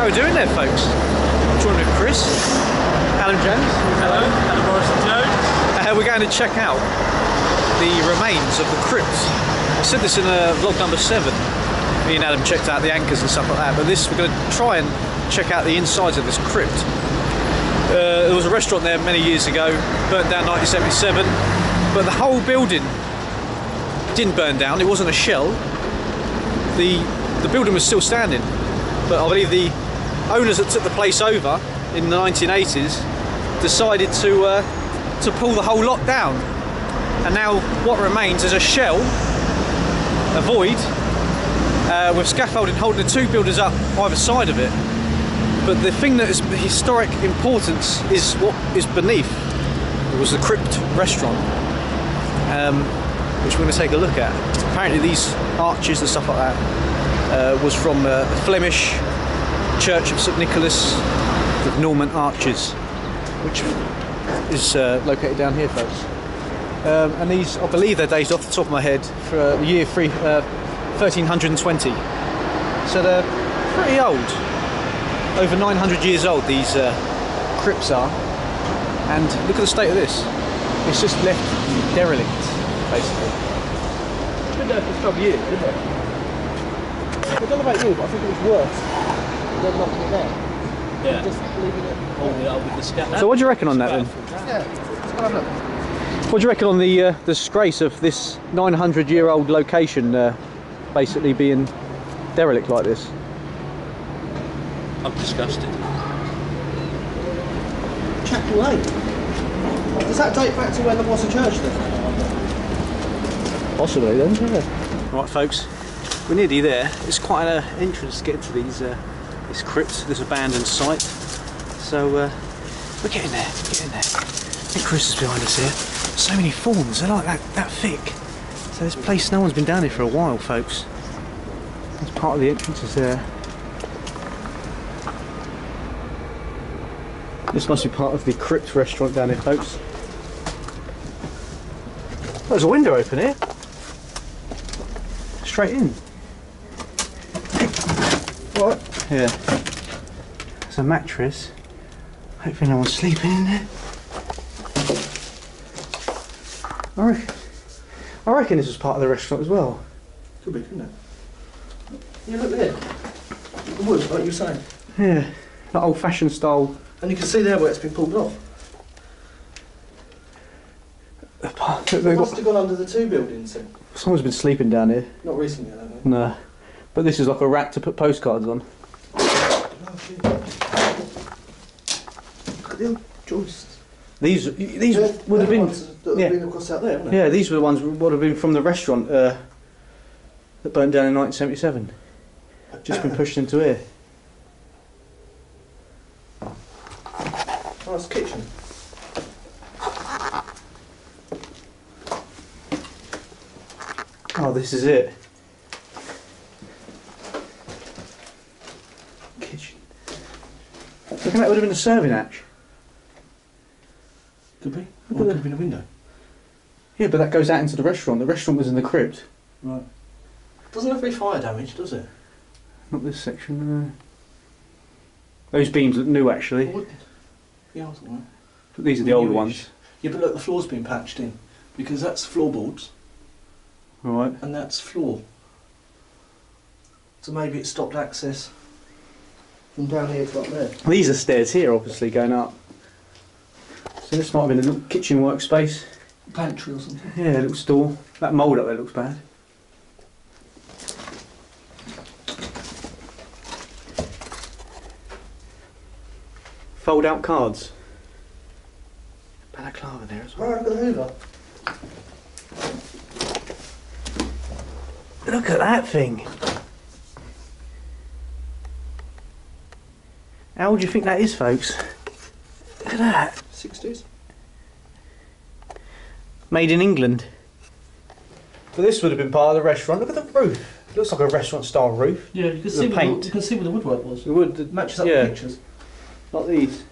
How are we doing there, folks? I'm joined with Chris, Alan Jones. Hello, Alan Morrison Jones. We're going to check out the remains of the crypt. I said this in vlog number 7. Me and Adam checked out the anchors and stuff like that, but this, we're going to try and check out the insides of this crypt. There was a restaurant there many years ago, burnt down 1977, but the whole building didn't burn down. It wasn't a shell. The building was still standing, but I believe the owners that took the place over in the 1980s decided to pull the whole lot down, and now what remains is a shell, a void, with scaffolding holding the two buildings up either side of it. But the thing that is the historic importance is what is beneath. It was the Crypt restaurant, which we're going to take a look at. Apparently these arches and stuff like that was from the Flemish Church of St Nicholas with Norman arches, which is located down here, folks. And these, I believe they're dated off the top of my head for the year 1320. So they're pretty old. Over 900 years old these crypts are. And look at the state of this. It's just left derelict, basically. It's been there for 12 years, isn't it? I don't know about you, but I think it was worse than knocking it down. Yeah. Just leaving it. Holding it up with the scaffold. So what do you reckon on that then? Yeah, let's go have a look. What do you reckon on the disgrace of this 900-year-old location basically being derelict like this? I'm disgusted. Chapel Lane. Does that date back to when there was a church there? Possibly then, yeah. Right, folks, we're nearly there. It's quite an entrance to get into this crypt, this abandoned site. So we're getting there, I think Chris is behind us here. So many forms, they're like that thick. So this place, no one's been down here for a while, folks. That's part of the entrance is there. This must be part of the Crypt restaurant down here, folks. There's a window open here. Straight in. What? Yeah. There's a mattress. Hopefully no one's sleeping in there. I reckon this was part of the restaurant as well. Could be, couldn't it? Yeah, look there. The wood, like you were saying. Yeah, that old-fashioned style. And you can see there where it's been pulled off. It must have gone under the two buildings then. Someone's been sleeping down here. Not recently, I don't know. No. But this is like a rack to put postcards on. Oh, shit. Look at the old joists. These would have been... That have been across out there, haven't they? Yeah, these were the ones that would have been from the restaurant that burnt down in 1977. Just been pushed into here. Oh, it's the kitchen. Oh, this is it. Kitchen. I reckon that would have been a serving hatch. Could be. Or Look it at could have been a window. Yeah, but that goes out into the restaurant. The restaurant was in the crypt. Right. Doesn't have to be fire damage, does it? Not this section, no. Those beams look new, actually. What? Yeah, I was alright. But these are the older ones. Yeah, but look, the floor's been patched in. Because that's floorboards. Right. And that's floor. So maybe it stopped access from down here to up there. These are stairs here, obviously, going up. So this might have been a little kitchen workspace. Pantry or something. Yeah, a little store. That mould up there looks bad. Fold out cards. Balaclava there as well. Oh, look at the Hoover. Look at that thing. How old do you think that is, folks? Look at that. 60s. Made in England. But this would have been part of the restaurant. Look at the roof. It looks like a restaurant style roof. Yeah, you can see the paint. You can see where the woodwork was. The wood It matches up yeah. the pictures. Not these.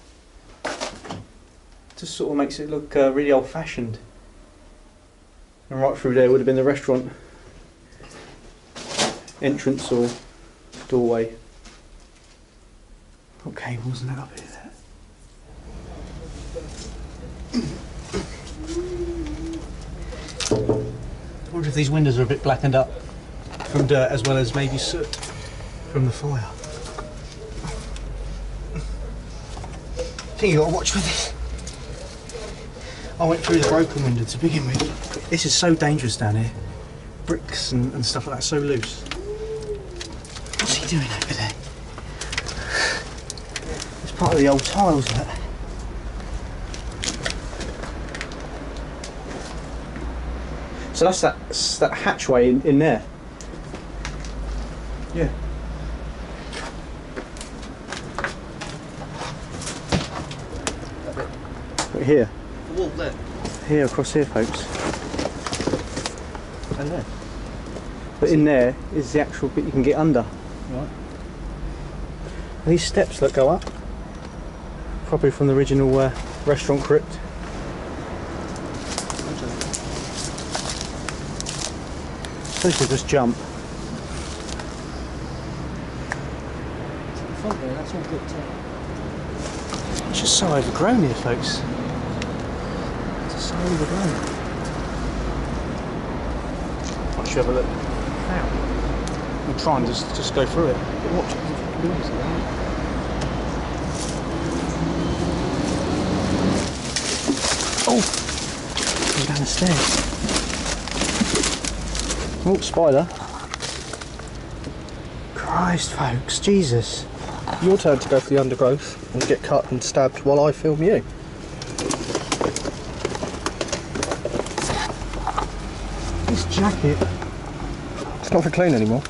Just sort of makes it look really old fashioned. And right through there would have been the restaurant entrance or doorway. What cables and that up here? I wonder if these windows are a bit blackened up from dirt as well as maybe soot from the fire. I think you got to watch with this. I went through the broken window to begin with. This is so dangerous down here. Bricks and stuff like that, so loose. What's he doing over there? It's part of the old tiles, that. So that's that hatchway in there. Yeah. Right here. The wall there. Here, across here, folks. And there. But in there is the actual bit you can get under. Right. And these steps that go up, probably from the original restaurant Crypt. Supposed to just jump. The front there, that's all bricked out. It's just so overgrown here, folks. It's so overgrown. I should have a look. Now, we'll try and just go through it. But watch it. Lose it, right? Oh! Go down the stairs. Oh, spider. Christ, folks, Jesus. Your turn to go for the undergrowth and get cut and stabbed while I film you. This jacket. It's not for clean anymore.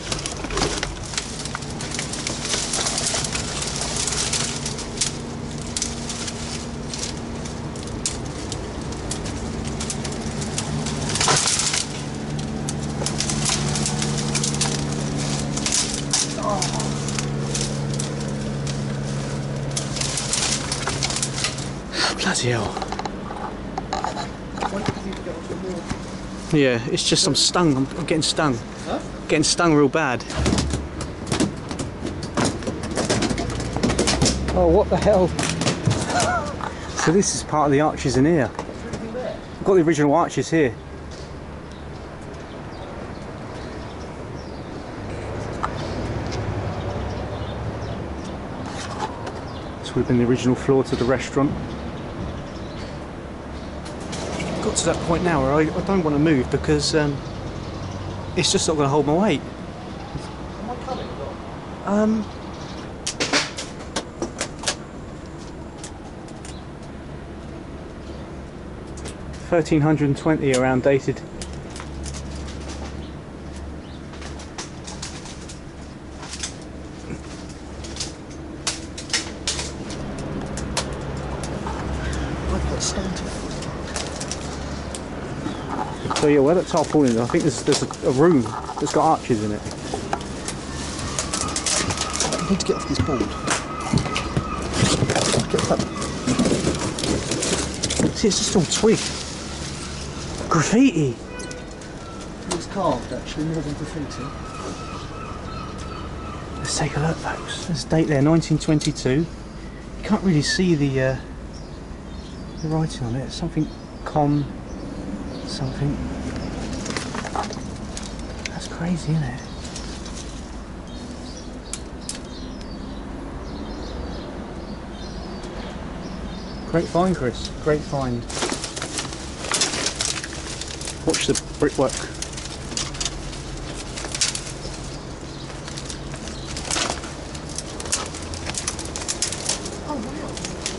Bloody hell. Yeah, it's just I'm stung. I'm getting stung. Huh? Getting stung real bad. Oh, what the hell? So this is part of the arches in here. I've got the original arches here. This would have been the original floor to the restaurant. Got to that point now where I don't want to move because it's just not going to hold my weight. Am I coming? 1320 around dated. I've got stunted. So yeah, where that tarpaulin, I think there's a room that's got arches in it. I need to get off this board. Get up. See, it's just all twig. Graffiti. It's carved actually, more than graffiti. Let's take a look, folks. There's a date there, 1922. You can't really see the writing on it. It's something com something. That's crazy, isn't it? Great find, Chris. Great find. Watch the brickwork. Oh wow.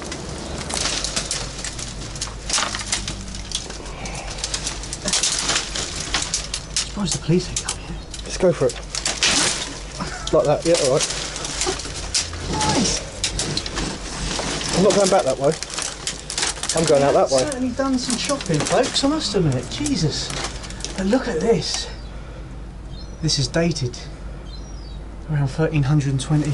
Surprised the police ain't come here. Let's go for it. Like that, yeah, alright. Nice. I'm not going back that way. I'm going out that way. Certainly done some shopping, folks, I must admit. Jesus. But look at this. This is dated around 1320.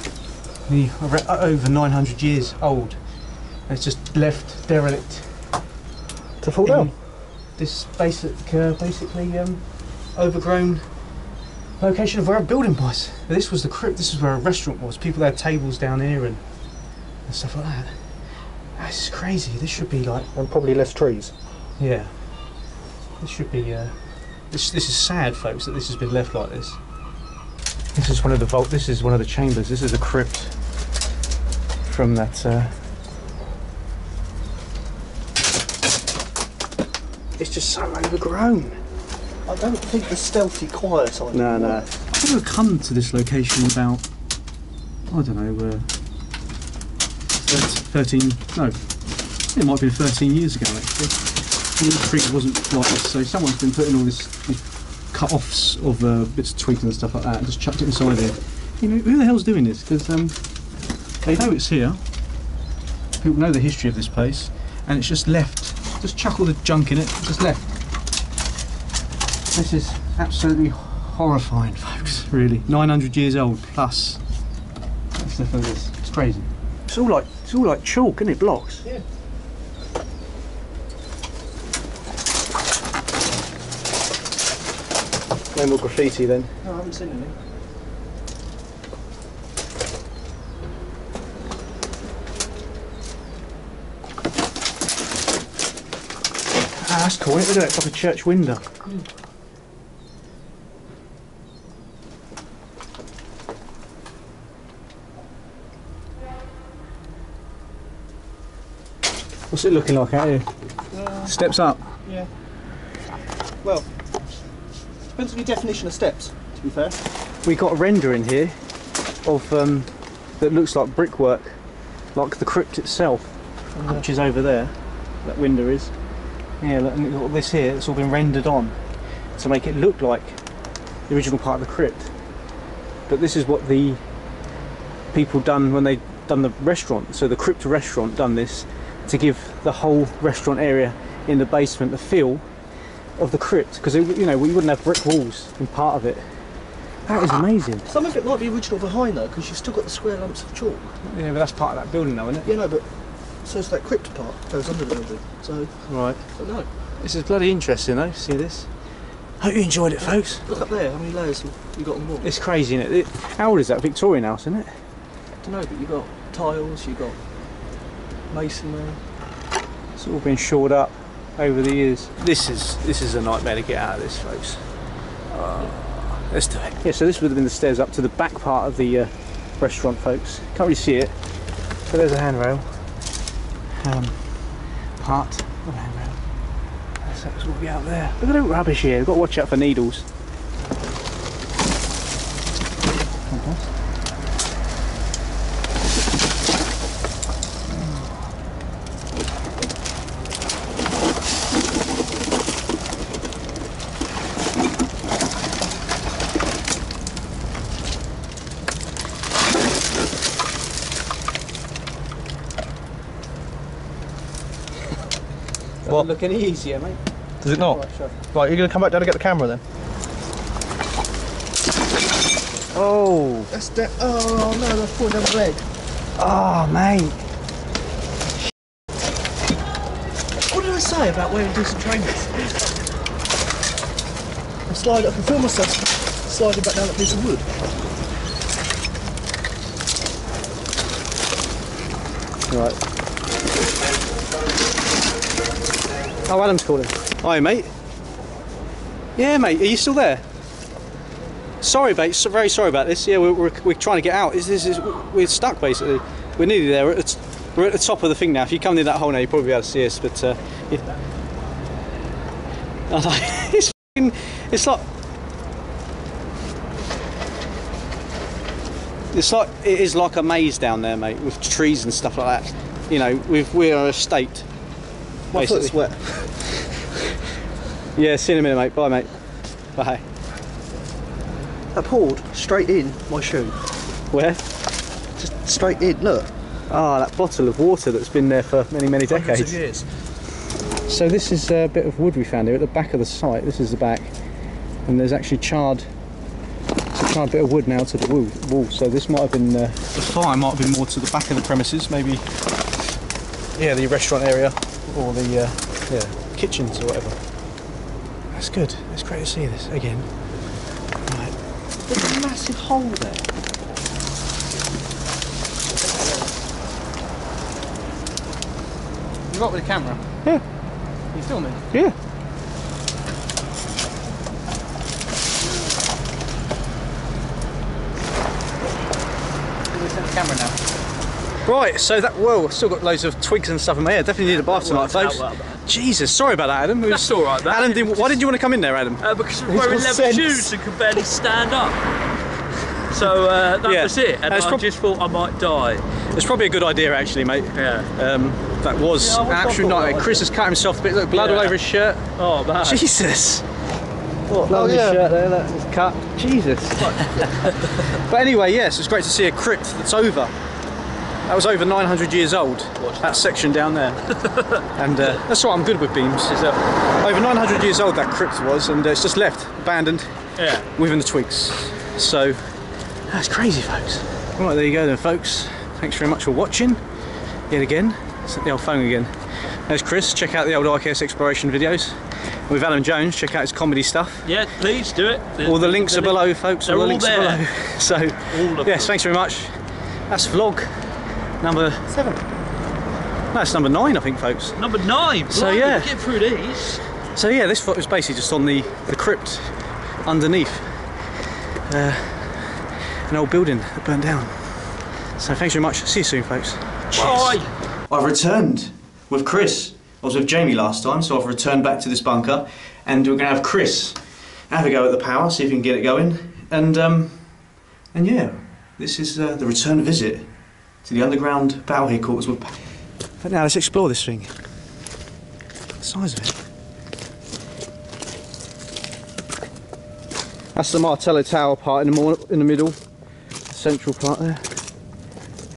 Over 900 years old. It's just left derelict. To fall down? This basically overgrown location of where a building was. This was the crypt. This is where a restaurant was. People had tables down here and stuff like that. This is crazy. This should be like, And probably less trees. yeah. This should be. This is sad, folks, that this has been left like this. This is one of the vault. This is one of the chambers. This is a crypt from that. It's just so overgrown. I don't think the stealthy quiet side. No. I think we've come to this location about, I don't know, 13. No, it might have been 13 years ago actually. And the tree wasn't like this, so someone's been putting all these cut-offs of bits of twigs and stuff like that, and just chucked it inside here. You know, who the hell's doing this? Because they know it's here. People know the history of this place, and it's just left. Just chuck all the junk in it. Just left. This is absolutely horrifying, folks. Really, 900 years old plus. Stuff like this. It's crazy. It's all like chalk, isn't it? Blocks. Yeah. No more graffiti then. No, I haven't seen any. Ah, that's cool. Look at that. It's like a church window. What's it looking like out here? Steps up. Yeah. Well, depends on your definition of steps, to be fair. We got a render in here of that looks like brickwork, like the crypt itself, which is over there. That window is. Yeah, look, and we've got this here. It's all been rendered on to make it look like the original part of the crypt. But this is what the people done when they done the restaurant. So the Crypt restaurant done this to give the whole restaurant area in the basement the feel of the crypt, because you know we wouldn't have brick walls in part of it. That is amazing. Some of it might be original behind though, because you've still got the square lumps of chalk. Yeah, but that's part of that building now, isn't it? Yeah, no, but so it's that crypt part goes under the building. So Right. I don't know. This is bloody interesting though. See this? Hope you enjoyed it, folks. Look up there. How many layers have you got on the wall? It's crazy, isn't it? How old is that? Victorian house, isn't it? I don't know, but you got tiles. You got masonry. It's all been shored up over the years. This is a nightmare to get out of this, folks. Let's do it. Yeah, so this would have been the stairs up to the back part of the restaurant, folks. Can't really see it, but there's a handrail. Part of the handrail. So it's all be out there. Look at the rubbish here. We've got to watch out for needles. Doesn't look any easier, mate. Does it not? Right, sure. Right, you're going to come back down and get the camera then? Oh, That's that. Oh no, that's falling down the leg. oh, mate. What did I say about wearing decent trainers? I can feel myself sliding back down that piece of wood. Right. Oh, Adam's calling. Hi, mate. Yeah, mate. Are you still there? Sorry, mate. So very sorry about this. Yeah, we're trying to get out. We're stuck basically. We're nearly there. We're at the top of the thing now. If you come near that hole now, you'll probably be able to see us. But yeah. It is like a maze down there, mate, with trees and stuff like that. You know, we're a state. My foot's wet. Yeah, see you in a minute, mate. Bye, mate. Bye. That poured straight in my shoe. Where? Just straight in, look. Ah, that bottle of water that's been there for many, many Hundreds decades. of years. So this is a bit of wood we found here at the back of the site. This is the back, and there's actually charred bit of wood now to the wall. So this might have been the fire might have been more to the back of the premises, maybe. Yeah, the restaurant area or the kitchens or whatever. That's good. It's great to see this again. Right. There's a massive hole there. You got with the camera? Yeah. You filming? Yeah. The camera now. Right, so that, well, I've still got loads of twigs and stuff in my hair. Definitely need a bath tonight, folks. Jesus, sorry about that, Adam. That's all right, man. Adam, why didn't you want to come in there, Adam? Because I'm wearing leather shoes and can barely stand up. So that was it, and I just thought I might die. It's probably a good idea, actually, mate. Yeah. That was an absolute nightmare. Chris has cut himself a bit. Look, blood all over his shirt. Oh, man. Jesus. What, blood on his shirt there, that is cut. Jesus. But anyway, yes, it's great to see a crypt that's over. That was over 900 years old, that section down there. And that's what I'm good with beams, is that over 900 years old that crypt was, and it's just left, abandoned, within the twigs. So, that's crazy, folks. Right, there you go then, folks. Thanks very much for watching, yet again. It's the old phone again. There's Chris, check out the old IKS exploration videos. With Alan Jones, check out his comedy stuff. Yeah, please do it. All the links are below, folks. All the links are below. So, yes, thanks very much. That's vlog number 7. No, it's number 9, I think, folks. Number 9. So yeah, get through these. So yeah, this was basically just on the crypt underneath an old building that burned down. So thanks very much. See you soon, folks. Cheers. Bye. I've returned with Chris. I was with Jamie last time, so I've returned back to this bunker, and we're going to have Chris have a go at the power, see if we can get it going, and yeah, this is the return visit to the underground battle headquarters. But now let's explore this thing. The size of it. That's the Martello Tower part in the middle, the central part there.